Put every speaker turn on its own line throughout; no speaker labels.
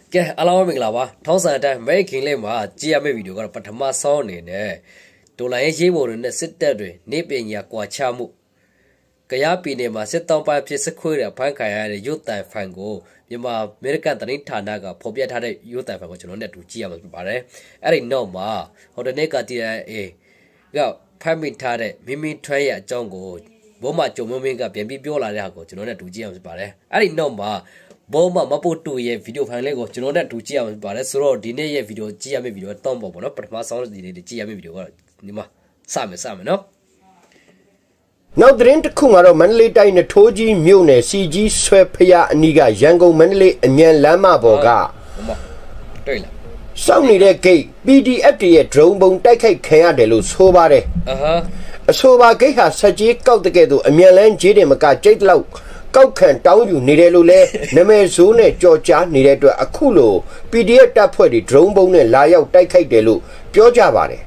Ke alawa minglawa thongsan ta mai king le ma ji ya me video ka pathama saw ne ne dola ye ye bo ne sit tat twe ne panya kwa cha mu kaya pi ne ma sit taw pa phit sakhwe ya phan khai ya de yut tai fan ko Myanmar American သတင်းဌာနကဖော်ပြထားတဲ့ရုပ်သံဖိုင်ကိုကျွန်တော်နဲ့တူကြည့်ရမှာဖြစ်ပါတယ်အဲ့ဒီနောက်မှာဟိုတနေ့က TNA ကဖမ်းမိထားတဲ့မင်းမင်းထွန်းရဲ့အကြောင်းကိုဘောမကြုံမင်းမင်းကပြန်ပြီးပြောလာတဲ့ဟာကိုကျွန်တော်နဲ့တူကြည့်ရမှာဖြစ်ပါတယ်အဲ့ဒီနောက်မှာဘောမမပုတ်တူရဲ့ဗီဒီယိုဖိုင်လေးကိုကျွန်တော်နဲ့တူကြည့်ရမှာဖြစ်ပါတယ်ဆိုတော့ဒီနေ့ရဲ့ဗီဒီယိုကြည့်ရမယ့်ဗီဒီယိုတောင်းပေါ့ပေါ့နော်ပထမဆုံးဒီနေ့ကြည့်ရမယ့်ဗီဒီယိုကဒီမှာစမယ်နော်
နောက်သတင်းတစ်ခုကတော့မန္တလေးတိုင်းနထိုးကြီးမြို့နယ်စီကြီးဆွဲဖျားအနီးကရန်ကုန်မန္တလေးအမြန်လမ်းမပေါ်က
တွေ့လား
စောင့်နေတဲ့ဂိတ် PDF တွေရဲ့ drone ပုံတိုက်ခိုက်ခံရတယ်လို့ဆိုပါတယ်အဆိုပါဂိတ်ဟာစက်ကြီးကောက်တကယ်သူအမြန်လန်းကြီးတယ်မကကြိတ်လောက်ကောက်ခံတောင်းယူနေတယ်လို့လဲနမဲဆိုးနဲ့ကြော်ကြားနေတဲ့အတွက်အခုလို PDF တပ်ဖွဲ့တွေ drone ပုံနဲ့လာရောက်တိုက်ခိုက်တယ်လို့ပြောကြပါတယ်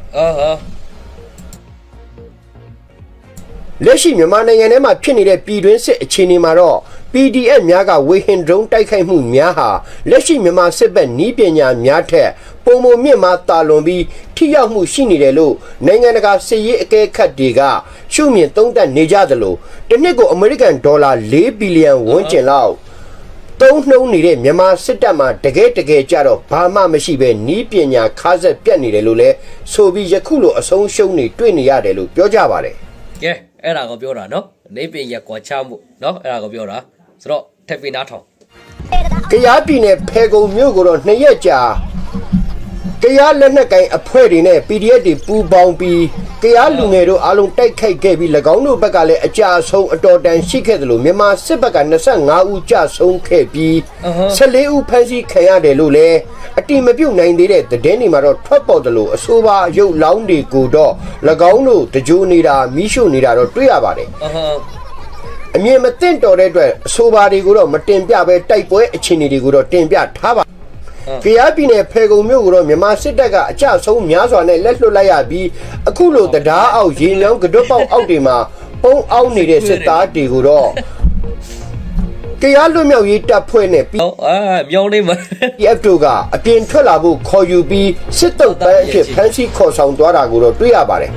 လက်ရှိမြန်မာနိုင်ငံထဲမှာဖြစ်နေတဲ့ပြည်တွင်းစစ်အခြေအနေမှာတော့ PDF များကဝေဟင် drone တိုက်ခိုက်မှုများဟာလက်ရှိမြန်မာစစ်ဘက်နည်းပညာများထက်ပုံမမြင့်မားတာလွန်ပြီးထိရောက်မှုရှိနေတယ်လို့နိုင်ငံတကာစစ်ရေးအကဲခတ်တွေကရှုမြင်သုံးသပ်နေကြသလိုတစ်နှစ်ကိုအမေရိကန်ဒေါ်လာ4ဘီလီယံဝန်းကျင်လောက်သုံးနှုန်းနေတဲ့မြန်မာစစ်တပ်မှာတကယ်ကြတော့ဘာမှမရှိပဲနည်းပညာခါးဆက်ပြတ်နေတယ်လို့လဲဆိုပြီးယခုလိုအဆုံးရှုံးနေတွေ့နေရတယ်လို့ပြောကြပါတယ်
ကဲအဲ့ဒါကိုပြောတာနော်နေပင်ရကွာချမှုနော်အဲ့ဒါကိုပြောတာဆိုတော့ထပ်ပြီးနားထောင်
ကရားပြည်နယ်ဖေကုံမြို့ကိုတော့2ရက်ကြာကရားလက်နက်ကိုင်အဖွဲ့တွေနဲ့ PDF တွေပူးပေါင်းပြီးကရားလူငယ်တို့အားလုံးတိုက်ခိုက်ခဲ့ပြီး၎င်းတို့ဘက်ကလည်းအကြဆုံးအတော်တန်ရှိခဲ့တယ်လို့မြန်မာစစ်ဘက်က25ဦးကြဆုံးခဲ့ပြီး14ဦးဖမ်းဆီးခံရတယ်လို့လည်းအတိမပြုတ်နိုင်သေးတဲ့သတင်းတွေမှာတော့ထွက်ပေါ်တယ်လို့အဆိုပါရုပ်လောင်းတွေကိုတော့၎င်းတို့တကြိုနေတာမိရှုနေတာတော့တွေ့ရပါတယ်အမြင်မသိတော်တဲ့အတွက်အဆိုပါတွေကိုတော့မတင်ပြပဲတိုက်ပွဲအခြေအနေတွေကိုတော့တင်ပြထားပါကရားပြည်နယ်ဖေကုံမြို့ကိုတော့မြန်မာစစ်တပ်ကအကြဆုံးများစွာနဲ့လက်လွတ်လိုက်ရပြီးအခုလိုတရားအောက်ရေမြောင်းကတွတ်ပေါက်အောက်တွေမှာပုံအောက်နေတဲ့စစ်သားတွေကိုတော့ကရားလွတ်မြောက်ရေးတပ်ဖွဲ့နဲ့
ပြီးမြောင်းလေးမှာ
PF တို့ကအပြင်ထွက်လာဖို့ခေါ်ယူပြီးစစ်တုပ်ပန်းအဖြစ်ဖမ်းဆီးခေါ်ဆောင်သွားတာကိုတော့တွေ့ရပါတယ်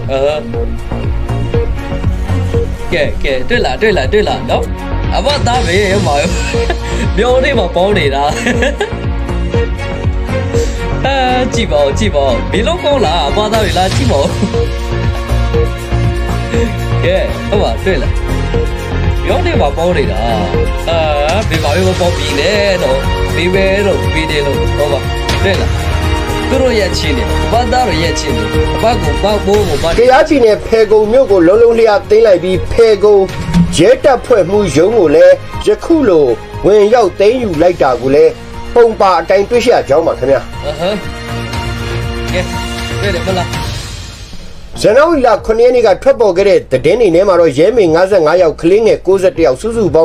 ကဲတွေ့လားနော်အမသားပဲမောင်မြောင်းလေးမှာပေါင်းနေတာကြည့်ပါဦးဘီလုံးကောင်းလားအမသားတွေလားကြည့်ပါဦးကဲဟုတ်ပါတွေ့လားမြောင်းလေးမှာပေါင်းနေတာဘေးပါရောပေါင်းပြီးနေတော့ဘေးပဲတော့ဘေးတယ်လို့ဟောပါတွေ့လားသူတို့ရဲ့ချင်းနေဘာသာတို့ရဲ့ချင်းနေအဘကိုပေါက်ဘိုးကိုဘာ
ကရားပြည်နယ်ဖေကုံမြို့ကိုလုံးလျားသိမ်းလိုက်ပြီးဖေကုံရဲတပ်ဖွဲ့မှုရုံးကိုလည်းယခုလိုဝင်ရောက်သိမ်းယူလိုက်တာကိုလည်းပုံပါအတိုင်းတွေ့ရကြောင်းပါခင်ဗျာ
ကဲတွေ့တယ်မလား
ဇန်နဝါရီလ9ရက်နေ့ကထွက်ပေါ်ခဲ့တဲ့သတင်းတွေထဲမှာတော့ရဲမေ55ယောက်ကလေးငယ်61ယောက်စုစုပေါင်း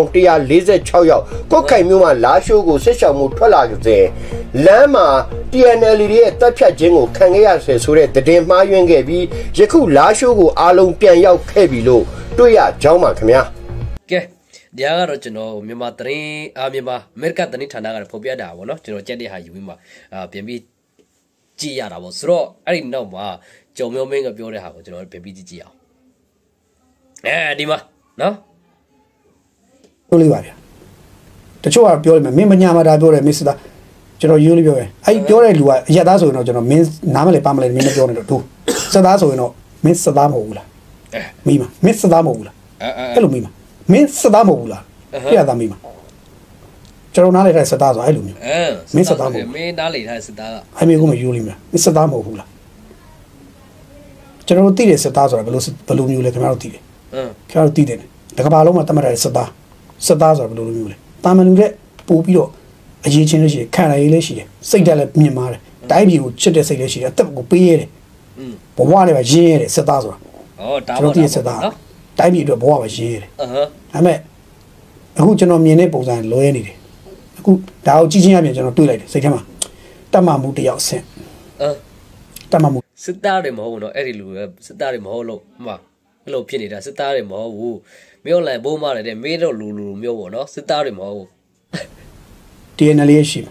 146ယောက်ကုတ်ခိုင်မြို့မှာလာရှိုးကိုဆက်ရှောင်မှုထွက်လာကြတဲ့လမ်းမှာ TNL ရဲ့တပ်ဖြတ်ခြင်းကိုခံခဲ့ရဆဲဆိုတဲ့သတင်းမှားယွင်းခဲ့ပြီးယခုလာရှိုးကိုအားလုံးပြန်ရောက်ခဲ့ပြီလို့တွေ့ရကြောင်းပါခင်ဗျာ
ကဲဒီကတော့ကျွန်တော်မြန်မာသတင်းမြန်မာအမေရိကန်သတင်းဌာနကဖော်ပြတာပေါ့နော်ကျွန်တော်ကြက်တဲ့ဟာယူပြီးမှပြန်ပြီးကြည့်ရတာပေါ့ဆိုတော့အဲ့ဒီနောက်မှာကြုံမျိုးမင်းကပြောတဲ့ဟာကိုကျွန်တော်ပြန်ပြီးကြည့်အောင်ဒီမှာနော်
ပြောလိုက်ပါဗျာတချို့ကပြောလိမ့်မယ်မင်းမညာမတာပြောတယ်မစ္စတာကျွန်တော်ယူလို့ပြောတယ်အဲ့ပြောတဲ့လူကအရက်သားဆိုရင်တော့ကျွန်တော်မင်းနားမလဲပါမလဲမင်းမပြောနဲ့တော့သူစသားဆိုရင်တော့မင်းစသားမဟုတ်ဘူးလားမိမမင်းစသားမဟုတ်ဘူးလားအဲ့လိုမိမမင်းစသားမဟုတ်ဘူးလားပြရသားမိမကျွန်တော်နားလေထားစသားဆိုအဲ့လိုမျိုးမင်းစသားမဟုတ်
မင်းနားလေထားစသားက
အဲ့မျိုးကိုမယူလိမ့်မယ်မင်းစသားမဟုတ်ဘူးလားကျွန်တော်သိတဲ့စသားဆိုတာဘယ်လိုမျိုးလဲခင်ဗျားတို့သိတယ်ခင်ဗျားတို့သိတယ်တကဘာလုံးမှာတတ်မှတ်တဲ့စသားဆိုတာဘယ်လိုမျိုးလဲတာမန်လူတဲ့ပို့ပြီးတော့အရေးချင်းလို့ရှိရင်ခံရရေးလေးရှိတယ်စိတ်ဓာတ်လည်းမြင့်မားတယ်တိုင်းပြည်ကိုချစ်တဲ့စိတ်လေးရှိတယ်အသက်ကိုပေးရတယ်ဘဝနဲ့ပဲရင်းရတယ်စသားဆိုတာ
ဒါပေါ့
ဒီစသားတိုင်းပြည်အတွက်ဘဝပဲရင်းရတယ်ဒါပေမဲ့အခုကျွန်တော်မြင်တဲ့ပုံစံလွဲနေတယ်အခုဒါကိုကြည့်ချင်းအပြင်ကျွန်တော်တွေ့လိုက်တယ်စိတ်ထဲမှာတတ်မှမှုတယောက်အဆင့်တတ်မှမှု
စစ်သားတွေမဟုတ်ဘူးနော်အဲ့ဒီလူပဲစစ်သားတွေမဟုတ်လို့မှအဲ့လိုဖြစ်နေတာစစ်သားတွေမဟုတ်ဘူးမျိုးလည်းဘိုးမလည်းတဲ့မေးတော့လူမျိုးပေါ့နော်စစ်သားတွေမဟုတ်ဘူး
TNL ရှိမှာ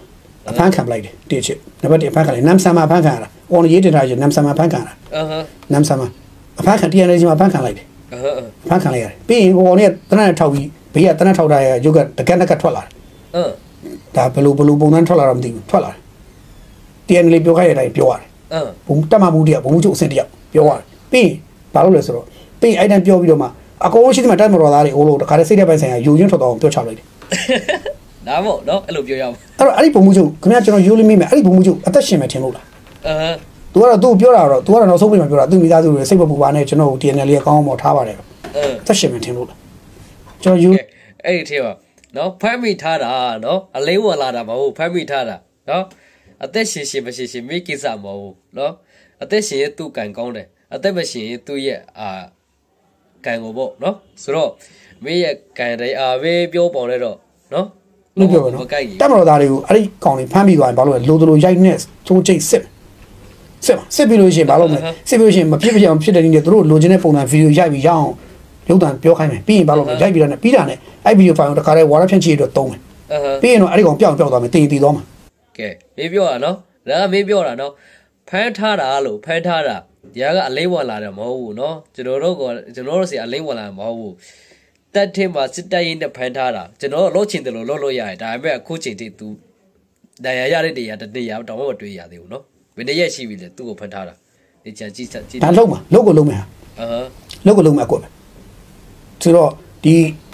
အဖမ်းခံလိုက်တယ်တိချစ်နံပါတ်1အဖမ်းခံလိုက်နမ်ဆာမှာအဖမ်းခံရတာအော်ရေးတင်ထားချင်နမ်ဆာမှာအဖမ်းခံရတာနမ်ဆာမှာအဖမ်းခံ TNL မှာအဖမ်းခံလိုက်တယ်အဖမ်းခံလိုက်ရတယ်ပြီးရင်ဟိုကောင်ကတနက်ထောက်ပြီးဘေးကတနက်ထောက်တာရဲ့ရုပ်ကတကက်နက်ကထွက်လာတယ်ဒါဘလူပုံစံထွက်လာတော့မသိဘူးထွက်လာတယ် TNL ပြောခိုင်းတဲ့အတိုင်းပြောရတယ်ဘုံတက်မှမှုတယောက်ဘုံမှုချုပ်အဆင့်တယောက်ပြောရတယ်ပြီးဘာလို့လဲဆိုတော့ပြီးအဲ့တိုင်းပြောပြီးတော့မှအကုန်ရှိသမျှတက်မတော်သားတွေအိုးလို့တခါတည်းစိတ်တဲ့ပိုင်းဆိုင်ရာယူရင်းထွက်တော့ပြောချလိုက်တယ်
ဒါမို့နော်အဲ့လိုပြောရအောင်
အဲ့ဒီဘုံမှုချုပ်ခင်ဗျာကျွန်တော်ယူလို့မိမယ်အဲ့ဒီဘုံမှုချုပ်အသက်ရှင်မယ်ထင်လို့လားသူကတော့သူပြောတာတော့သူကတော့နောက်ဆုံးပြန်ပြောတာသူမိသားစုတွေစိတ်မပူပါနဲ့ကျွန်တော် TNL လေးကောင်းအောင်ထားပါတယ်သက်ရှင်မယ်ထင်လို့လားကျွန်တော်ယူ
အဲ့ဒီထဲမှာနော်ဖမ်းမိထားတာနော်အလိမ့်ဝင်လာတာမဟုတ်ဖမ်းမိထားတာနော်အသက်ရှင်မရှိမိကိစ္စမဟုတ်နော်အသက်ရှင်ရဲ့သူ့ကံကောင်းတယ်အသက်မရှိရင်သူ့ရဲ့ကံကိုပေါ့နော်ဆိုတော့မင်းရဲ့ကံတိုင်းပဲပြောပေါ်လဲတော့နော်
လို့ပြောနော်တက်မတော်သားတွေကိုအဲ့ဒီကောင်လေးဖမ်းပြီးသွားရင်ဘာလို့လဲလိုလိုရိုက်နဲ့သုံးချိတ်စစ်ပြီးလို့ရှိရင်ဘာလို့မလဲစစ်ပြီးလို့ရှိရင်မဖြစ်ဖြစ်တဲ့နည်းနဲ့သူတို့လိုချင်တဲ့ပုံစံဗီဒီယိုရိုက်ပြီးရအောင်ရုပ်သံပြောခိုင်းမယ်ပြီးရင်ဘာလို့လဲရိုက်ပြီးတော့ပြီးတာနဲ့အဲ့ဗီဒီယိုဖိုင်ကိုတခါတည်းဝါရဖြန့်ချိအတွက်သုံးမယ်ပြီးရင်တော့အဲ့ဒီကောင်ပြောင်းသွားမယ်တည်သွားမှာ
ကဲမင်းပြောတာနော်ဒါကမင်းပြောတာနော်ဖမ်းထားတာလို့ဖမ်းထားတာဒီကအလိမ့်ဝင်လာတယ်မဟုတ်ဘူးနော်ကျွန်တော်တို့စီအလိမ့်ဝင်လာမဟုတ်ဘူးတက်ထင်းမှာစစ်တပ်ရင်းနဲ့ဖမ်းထားတာကျွန်တော်လှုပ်ချင်တယ်လို့လှုပ်လို့ရတယ်ဒါပေမဲ့အခုချိန်ထိ तू ဒဏ်ရာရတဲ့နေရာတနေရာတော့မတွေ့ရသေးဘူးနော်ဘယ်နှစ်ရက်ရှိပြီလဲသူ့ကိုဖမ်းထားတာဒီချာကြည့်
ဒါလုံးမှာလုံးကိုလုံးမယ်ဟာလုံးကိုလုံးမှာအကွက်ပဲဆိုတော့ဒီ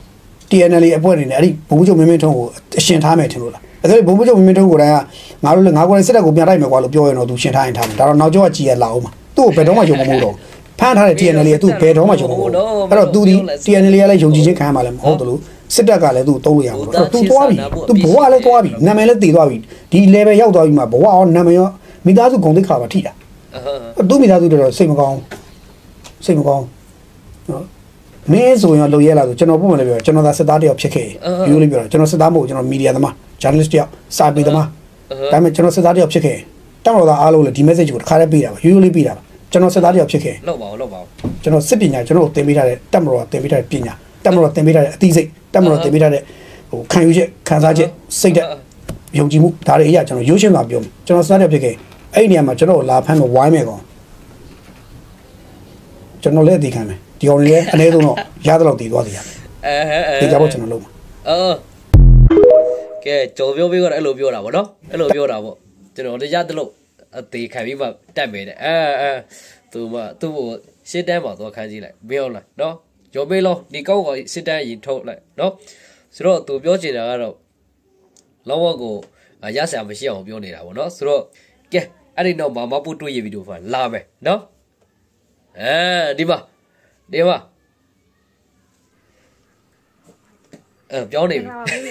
TNL အဖွဲ့နေနဲ့အဲ့ဒီဘုံဘုံချုပ်မင်းမင်းထုံးကိုအရှင်ထားမယ်ထင်လို့လားအဲ့ဒါဘုံဘုံချုပ်မင်းမင်းထုံးကိုတိုင်းကငါတို့လည်းငါကိုယ်စစ်တပ်ကိုပြန်တိုက်မယ်ကွာလို့ပြောရင်တော့ तू ရှင်ထားရင်ထားမယ်ဒါတော့နောက်ကျောကကြည်ရလာအောင်မှာသူ့ကိုဘယ်တော့မှယုံမမို့တော့ဖမ်းထားတဲ့ TNL ကသူ့ဘယ်တော့မှယုံမမို့တော့အဲ့တော့ तू ဒီ TNL ကလည်းယုံကြည်ခြင်းခံရမှာလည်းမဟုတ်ဘူးလို့စစ်တပ်ကလည်းသူ့သုံးလို့ရမှာတော့ तू သွားပြီ तू ဘဝလည်းသွားပြီနာမည်လည်းတည်သွားပြီဒီ level ရောက်သွားပြီမှာဘဝရောနာမည်ရောမိသားစုဂုဏ်သိက္ခာပါထိတာသူ့မိသားစုတော့စိတ်မကောင်းနော်မင်းဆိုရင်လုံရဲလာဆိုကျွန်တော်ပုံမှန်လည်းပြောကျွန်တော်သာစစ်သားတယောက်ဖြစ်ခဲ့ရိုးလေးပြောတာကျွန်တော်စစ်သားမဟုတ်ကျွန်တော်မီဒီယာသမား journalist တယောက်စာပေသမားဒါပေမဲ့ကျွန်တော်စစ်သားတယောက်ဖြစ်ခဲ့တောက်တော်သားအားလုံးလည်းဒီ message ကိုတစ်ခါတည်းပေးတာပါရိုးလေးပေးတာပါကျွန်တော်စစ်သားတယောက်ဖြစ်ခဲ့
လောက်ပါဦး
ကျွန်တော်စစ်ပညာကျွန်တော်သင်ပေးထားတဲ့တက်မတော်သင်ပေးထားတဲ့ပညာတက်မတော်သင်ပေးထားတဲ့အသိစိတ်တက်မတော်သင်ပေးထားတဲ့ဟိုခံယူချက်ခံစားချက်စိတ်တဲ့ယုံကြည်မှုဒါတွေအရာကျွန်တော်ရိုးရှင်းစွာပြောမယ်ကျွန်တော်စစ်သားတယောက်ဖြစ်ခဲ့အဲ့ဒီနေရာမှာကျွန်တော်လာဖမ်းလို့ဝိုင်းမယ်ကောင်ကျွန်တော်လည်းအသိခံမယ်ဒီအောင်လည်းအနည်းဆုံးတော့ရသလောက်တည်သွားသေးရတယ်ဒီကြတော့ကျွန်တော်လုံး
ကဲကြော်ပြောပြီးတော့အဲ့လိုပြောတာဗောနော်အဲ့လိုပြောတာဗောကျွန်တော်တရားတလို့အသေးခံပြီးမှတက်မယ်တဲ့သူ့ကိုရှစ်တန်းမှာသွားခန်းကြည့်လိုက်မင်းဟုတ်လားနော်ကြော်ပေးလို့ဒီကောက်ကရှစ်တန်းရင်ထုတ်လိုက်နော်ဆိုတော့သူပြောချင်တာကတော့လောဝကိုရဆရာမရှိအောင်ပြောနေတာဗောနော်ဆိုတော့ကဲအဲ့ဒီတော့မပူတွေ့ရဗီဒီယိုဖိုင်လာမယ်နော်ဒီမှာပြောနေပြီ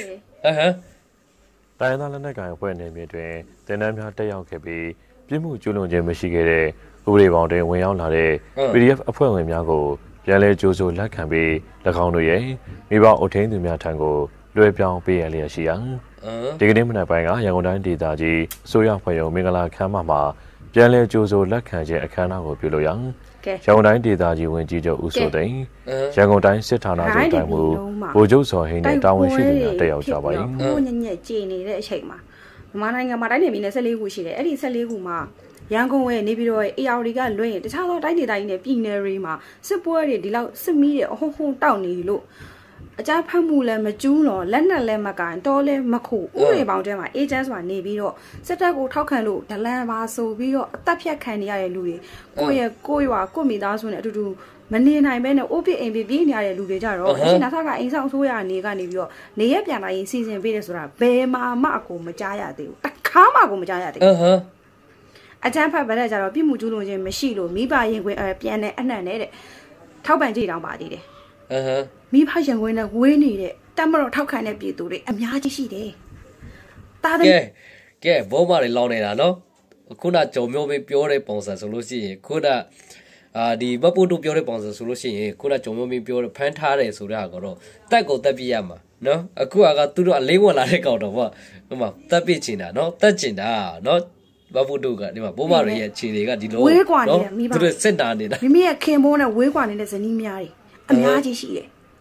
တိုင်းသားလက်နက်ကိုင်အဖွဲ့နယ်မြေတွင်တင်နန်းများတက်ရောက်ခဲ့ပြီးပြစ်မှုကျူးလွန်ခြင်းမရှိခဲ့တဲ့ဥပဒေပေါင်းတွင်ဝင်ရောက်လာတဲ့ PDF အဖွဲ့ဝင်များကိုပြန်လည်ကြိုးဆိုလက်ခံပြီး၎င်းတို့ရဲ့မိဘအုပ်ထိန်းသူများထံကိုလွှဲပြောင်းပေးရလျက်ရှိရာဒီကနေ့မနက်ပိုင်းကရန်ကုန်တိုင်းဒေသကြီးအစိုးရဖွဲ့ရုံမင်္ဂလာခမ်းမမှာပြန်လည်ကြိုးဆိုလက်ခံခြင်းအခမ်းအနားကိုပြုလုပ်ရာရန်ကုန်တိုင်းဒေသကြီးဝန်ကြီးချုပ်ဦးစိုးသိန်းရန်ကုန်တိုင်းစစ်ဌာနချုပ်တိုင်းမှူးဗိုလ်ချုပ်စောဟိန်းနဲ့တာဝန်ရှိသူများတက်ရောက်ကြပါရင်
ဘိုးညညကြည်နေတဲ့အချိန်မှာမြန်မာနိုင်ငံမှာတိုင်းနယ်မြေနဲ့14ခုရှိတယ်အဲ့ဒီ14ခုမှာရန်ကုန်ရဲ့နေပြည်တော်ရဲ့ AR တွေကလွှဲရင်တခြားသောတိုင်းဒေသကြီးနဲ့ပြည်နယ်တွေမှာစစ်ပွဲတွေဒီလောက်စစ်မီးတွေအဟုံဟုံတောက်နေလို့အကြမ်းဖက်မှုလည်းမကျူးတော့လက်နက်လည်းမကန်တော်လည်းမခုဥတွေပေါင်းထဲမှာ agent ဆိုတာနေပြီးတော့စစ်တပ်ကိုထောက်ခံလို့ဒလန်ပါဆိုပြီးတော့အသက်ဖြတ်ခံနေရတဲ့လူတွေကိုယ့်ရွာကိုယ့်မိသားစုနဲ့အတူတူမနေနိုင်ပဲနဲ့အိုးပြအိမ်ပြပြေးနေရတဲ့လူတွေကြတော့အရှင်နာထကအိမ်ဆောင်ဆိုးရနေကနေပြီးတော့နေရပြန်လာရင်စီစဉ်ပေးတယ်ဆိုတာဘယ်မှကိုမကြားရသေးဘူးတခါမှကိုမကြားရသေးဘူးအကြမ်းဖက်ဗတဲ့ကြတော့ပြစ်မှုကျူးလွန်ခြင်းမရှိလို့မိဘရင်ခွင်ပြန်တဲ့အနှံ့နဲ့တဲ့ထောက်ပံ့ကြည့်တောင်ပါသေးတယ်မိဖရင်ခွင်နဲ့ဝေးနေတဲ့တက်မတော်ထောက်ခံတဲ့ပြည်သူတွေအများကြီးရှိတယ်တာ
ကဲဘောမတွေလောင်းနေတာနော်ခုနကြုံမျိုးပဲပြောတဲ့ပုံစံဆိုလို့ရှိရင်ခုနဒီမပူတို့ပြောတဲ့ပုံစံဆိုလို့ရှိရင်ခုနကြုံမျိုးမင်းပြောဖမ်းထားတယ်ဆိုတဲ့ဟာကတော့တက်ကိုတက်ပြရမှာနော်အခုကသူတို့အလေးဝင်လာတဲ့ကောင်တော့ဗောဟိုမှာတက်ပြချင်တာနော်တက်ချင်တာနော်မပူတို့ကဒီမှာဘိုးမတွေရဲ့ခြေတွေကဒီလို
ဝေးကွာနေတဲ့မိဘ
သူတို့စစ်တာနေတာ
မိမိရဲ့ခင်ဘိုးနဲ့ဝေးကွာနေတဲ့ဇနီးများတွေအများကြီးရှိတယ်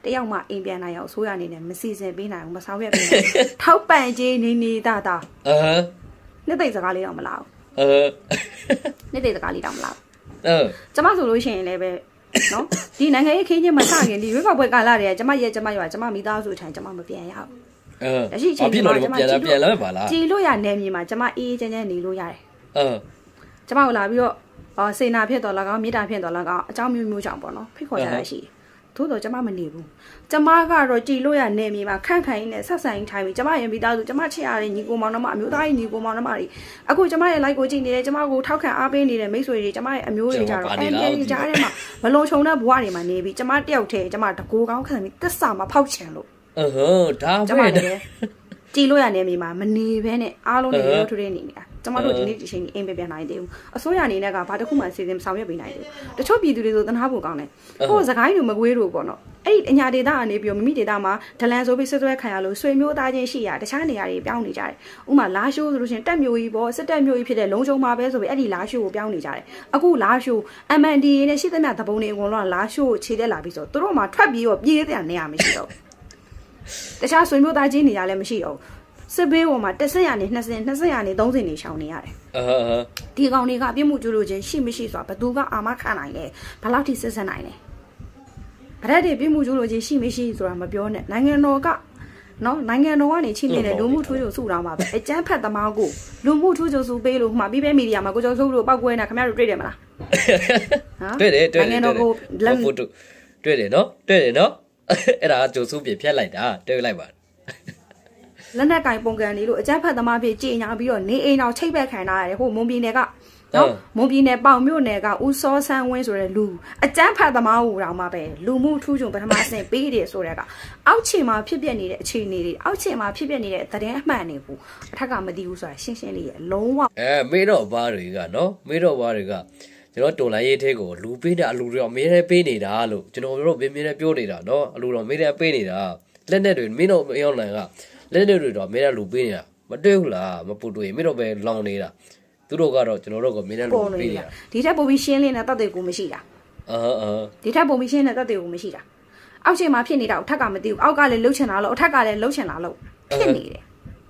တယောက်မှအိမ်ပြန်နိုင်အောင်ဆိုးရနေတယ်မစီစဉ်ပေးနိုင်အောင်မဆောင်ရွက်ပေးနိုင်ထောက်ပံ့ခြင်းနေတာနှစ်သိစကားလေးတော့မလားနှစ်သိစကားလေးတော့မလားကျမဆိုလို့ရှိရင်လည်းပဲနော်ဒီနိုင်ငံရေးခင်းချင်းမစခင်ဒီရွေးကောက်ပွဲကာလတွေကကျမရဲ့ကျမမိသားစုထိုင်ကျမမပြန်ရဘူးတရှိချင်းကျမပြန်လဲပါလားကြည်လို့ရနေမြေမှာကျမအေးချမ်းနေလို့ရတယ်ကျမကိုလာပြီးတော့စေနာဖြစ်တော်၎င်းမြေတာဖြစ်တော်၎င်းအကြောင်းမျိုးကြောင့်ပေါ့နော်ဖိတ်ခေါ်ရတာရှိသို့တော့ကျမမနေဘူးကျမကတော့ကြည်လို့ရနေမြေမှာခန့်ခိုင်နဲ့ဆက်ဆိုင်ထိုင်ပြီးကျမရဲ့မိသားစုကျမချစ်ရတဲ့ညီကိုမောင်နှမအမျိုးသားရဲ့ညီကိုမောင်နှမတွေအခုကျမရဲ့ like ကိုကြည့်နေတယ်ကျမကိုထောက်ခံအားပေးနေတဲ့မိတ်ဆွေတွေကျမရဲ့အမျိုးတွေကြတော့အဲဒီကြားထဲမှာမလုံခြုံတဲ့ဘဝတွေမှာနေပြီးကျမတယောက်တည်းကျမတကူကောင်းခံပြီးတစ္ဆာမဖောက်ချင်လို့
ဒါပဲ
ကြည်လို့ရနေမြေမှာမနေဘဲနဲ့အားလုံးတွေရောထွေးနေနေတာကျမတို့ဒီနေ့ဒီချိန်အိမ်ပြန်နိုင်သေးဘူးအစိုးရအနေနဲ့ကဘာတစ်ခုမှစီစဉ်ဆောင်ရွက်ပေးနိုင်တယ်တချို့ပြည်သူတွေဆိုသနာဖို့ကောင်းတယ်ဟိုစကိုင်းလူမကွေးတို့ပေါ့နော်အဲ့ဒီအညာဒေတာကနေပြီးမိမိဒေတာမှာဒလန်ဆိုပြီးဆွဆွဲခံရလို့ဆွေမျိုးသားချင်းရှိရတခြားနေရာတွေပြောင်းနေကြတယ်ဥမာလာရှိုးဆိုလို့ရှိရင်တက်မျိုးကြီးပေါ့စစ်တက်မျိုးကြီးဖြစ်တဲ့လုံးချုံမှာပဲဆိုပြီးအဲ့ဒီလာရှိုးကိုပြောင်းနေကြတယ်အခုလာရှိုး MNDA နဲ့ရှိသမျှသဘုံတွေအကုန်လုံးလာရှိုးကိုခြေတက်လာပြီးဆိုသူတို့မှထွက်ပြီးတော့ပြေးတဲ့နေရာမရှိတော့တခြားဆွေမျိုးသားချင်းနေရာလည်းမရှိတော့စစ်ဘေးပေါ်မှာ10ရာနေ20ရာနေ30နေရှောင်နေရတယ်ဒီကောင်တွေကပြစ်မှုကျူးလို့ချင်းရှိမရှိဆိုတာဘသူကအာမခံနိုင်လဲဘယ်လောက်ထိစစ်ဆက်နိုင်လဲဗရက်တွေပြစ်မှုကျူးလို့ချင်းရှိမရှိဆိုတာမပြောနဲ့နိုင်ငံတော်ကနော်နိုင်ငံတော်ကနေချိနေတဲ့လူမှုထူးချွန်စုတောင်းပါပဲအကြမ်းဖက်သမားကိုလူမှုထူးချွန်စုပေးလို့ဟိုမှာပြီးပဲမီဒီယာမှာကိုကျော်စိုးလို့ပောက်ကွဲနေတာခင်ဗျားတို့တွေ့တယ်မလား
တွေ့တယ်နိုင်ငံတော်ကိုလက်ဖို့တွေ့တယ်နော်အဲ့ဒါကကျော်စိုးပြဖြတ်လိုက်တာတွေ့လိုက်ပါ
လက်နက်ကင်ပုံကန်နေလို့အကြမ်းဖက်သမားဖြစ်ကြည်ညာပြီးတော့နေအိမ်အောင်ချိတ်ဘက်ခံထားရတယ်ဟိုမွန်ပြည်နယ်ကနော်မွန်ပြည်နယ်ပေါင်မြို့နယ်ကဦးစောဆန်းဝင်းဆိုတဲ့လူအကြမ်းဖက်သမားဟူတောင်မှပဲလူမှုထူးချွန်ပထမဆင့်ပေးတယ်ဆိုတဲ့ကအောက်ခြေမှာဖြစ်ပျက်နေတဲ့အခြေအနေတွေအောက်ခြေမှာဖြစ်ပျက်နေတဲ့သတင်းအမှန်တွေကိုအထက်ကမသိဘူးဆိုတာရှင်းရှင်းလေးရလုံးဝ
မေးတော့ဘာတွေကနော်မေးတော့ဘာတွေကကျွန်တော်တော်လိုင်းရေးထဲကိုလူပေးတာအလူတွေအမေးထဲပေးနေတာလို့ကျွန်တော်တို့ပြင်းပြင်းနဲ့ပြောနေတာနော်အလူတော်မေးထဲပေးနေတာလက်နဲ့တွေမင်းတို့မရောက်နိုင်ကလက်တွေတော့မင်းတို့လူပေးနေတာမတွေ့ဘူးလားမပူတွေ့မင်းတို့ပဲလောင်နေတာသူတို့ကတော့ကျွန်တော်တို့ကမင်းတို့လူပေးနေတာ
ဒီထက်ပုံပြီးရှင်းလင်းတဲ့တတ်တွေကိုမရှိတာဒီထက်ပုံပြီးရှင်းတဲ့တတ်တွေကိုမရှိတာအောက်ချိန်မှာဖြစ်နေတာအထက်ကမသိဘူးအောက်ကလည်းလှုပ်ချင်တာလို့အထက်ကလည်းလှုပ်ချင်တာလို့ဖြစ်နေတယ်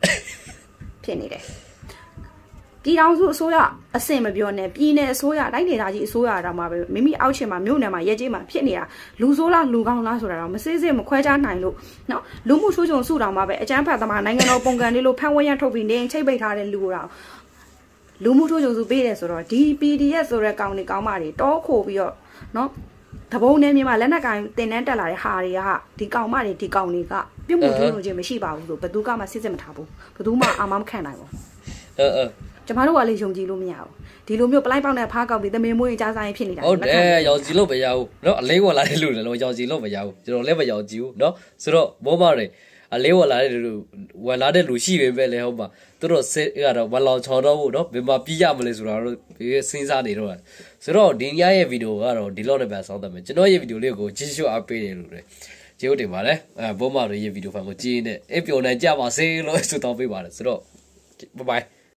ပြည်ထောင်စုအစိုးရအဆင့်မပြောနဲ့ပြည်နယ်အစိုးရတိုင်းဒေသကြီးအစိုးရတောင်မှပဲမိမိအောက်ချိန်မှာမြို့နယ်မှာရဲကြီးမှာဖြစ်နေတာလူဆိုးလားလူကောင်းလားဆိုတာတော့မစစ်စစ်မခွဲခြားနိုင်လို့နော်လူမှုချိုးချုံစုတောင်မှပဲအကြမ်းဖက်သမားနိုင်ငံတော်ပုံကန်လေးလို့ဖန်ဝဲရထုတ်ပြီးနေချိတ်ပိတ်ထားတဲ့လူတော်လူမှုချိုးချုံစုပေးတယ်ဆိုတော့ဒီ PDF ဆိုတဲ့ကောင်တွေကောင်းမတွေတောခိုပြီးတော့နော်တဘုံနဲ့မြန်မာလက်နက်ကင်တင်တန်းတက်လာတဲ့ဟာတွေကဒီကောင်မတွေဒီကောင်တွေကပြစ်မှုကျူးလွန်ခြင်းမရှိပါဘူးဆိုဘယ်သူကမှစစ်စစ်မထားဘူးဘယ်သူမှအာမမခံနိုင်ဘူးကျမတို့ကလည်းယုံကြည်လို့မရဘူးဒီလိုမျိုးပလိုက်ပေါက်နဲ့ဖားကောက်ပြီးသမင်မွေးကြားဆိုင်ဖြစ်နေတာ
ဟုတ်တယ်ယုံကြည်လို့မရဘူးเนาะအလေးဝလာတဲ့လူလည်းယုံကြည်လို့မရဘူးကျွန်တော်လည်းမယုံကြည်ဘူးเนาะဆိုတော့ဘောမတွေအလေးဝလာတဲ့လူရှိပေမဲ့လည်းဟုတ်ပါသူတို့စစ်ကတော့မလောင်ချော်တော့ဘူးเนาะဘယ်မှာပြီးရမလဲဆိုတာတော့စဉ်းစားနေတော့ဆိုတော့ဒီညရဲ့ဗီဒီယိုကတော့ဒီလောက်နဲ့ပဲဆောင်းသမယ်ကျွန်တော်ရဲ့ဗီဒီယိုလေးကိုကြည့်ရှုအားပေးတယ်လို့လည်းကျေးဇူးတင်ပါတယ်ဘောမတွေရဲ့ဗီဒီယိုဖိုင်ကိုကြည့်နေအပြော်နိုင်ကြပါစေလို့ဆုတောင်းပေးပါတယ်ဆိုတော့bye bye